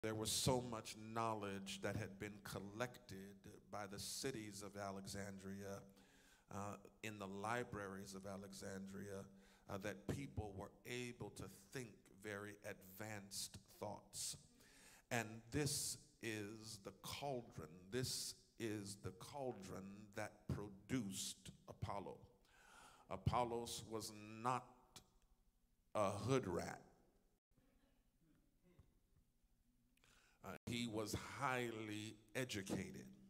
There was so much knowledge that had been collected by the cities of Alexandria, in the libraries of Alexandria, that people were able to think very advanced thoughts. And this is the cauldron. This is the cauldron that produced Apollo. Apollos was not a hood rat. He was highly educated.